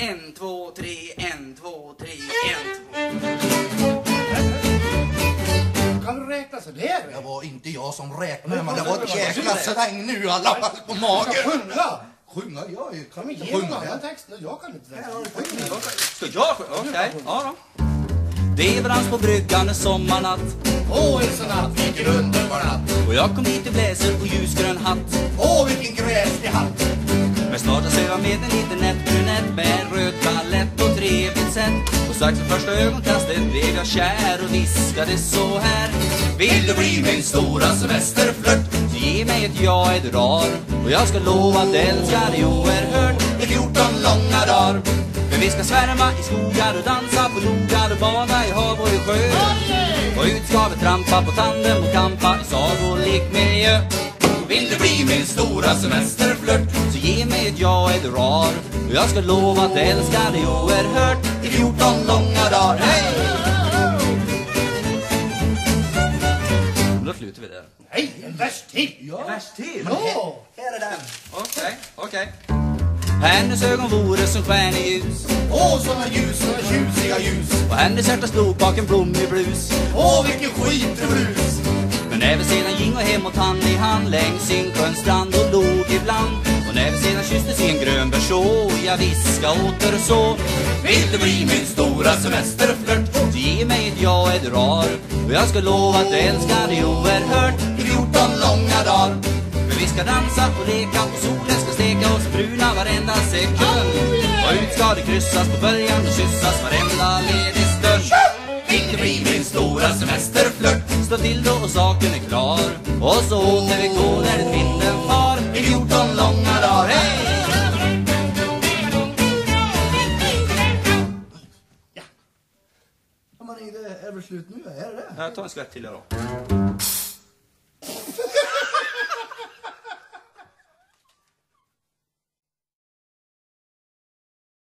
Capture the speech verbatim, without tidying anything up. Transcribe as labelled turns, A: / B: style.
A: En, två, tre, en, två, tre, en, två.
B: Kan du räkna så där?
C: Det var inte jag som räknade, men det var ett jäkla sväng nu i alla fall på magen.
B: Sjunga!
C: Sjunga? Jag kan
B: inte
C: sjunga.
B: Ge någon text. Jag kan inte
A: sjunga. Ska jag sjunga? Okej, okay. Ja då. Det är brans på bryggan en sommarnatt.
C: Åh, en sån natt, vilken underbar natt.
A: Och jag kom hit i bläser och ljusgrön hatt.
C: Åh, vilken gräslig hatt.
A: Men snart så jag med en liten nätt brunett med en röd palett och trevligt sätt. Och strax för första ögonkastet blev jag kär och viskade så här:
C: vill du bli min stora semesterflirt?
A: Så ge mig ett ja, ett rar. Och jag ska lova att älska dig oerhört
C: i fjorton långa dagar.
A: Men vi ska svärma i skogar och dansa på logar och bada i hav och i sjö. Och ut ska vi trampa på tandem och kampa i sagolik miljö.
C: Vill du bli min stora semesterflirt?
A: Så ge mig ett ja, ett rar. Och jag ska lova att älska dig oerhört
C: i fjorton långa dagar. Hej!
A: Då slutar vi där.
B: Nej, en vers till.
A: Ja. En vers till?
B: Ja.
C: Här är den.
A: Okej, okej. Hennes ögon vore som stjärneljus.
C: Åh, såna ljus, såna tjusiga ljus.
A: Och hennes hjärta slog bak en blommig blus.
C: Åh, vilken skitblus.
A: Men när vi sedan ging och hem och hand i hand längs Insjöns strand och log ibland. Och när vi sedan kysstes i en grön berså, jag viska åter så:
C: vill du bli min stora semesterflirt?
A: Så ge mig ett ja, ett rar. Och jag ska lova att älska dig oerhört
C: i fjorton långa dagar.
A: För vi ska dansa och leka och solen ska steka oss bruna varenda sekund. Och ut ska det kryssas på böljan och kyssas varenda ledig stund.
C: Vill du bli min stora semesterflirt?
A: Stå till då och saken är klar. Och så åter vi gå när det vinden far
C: i fjorton långa dagar. Hej! Ja. Men är det är väl slut nu? Är det det?
A: Jag tar en skvätt till då.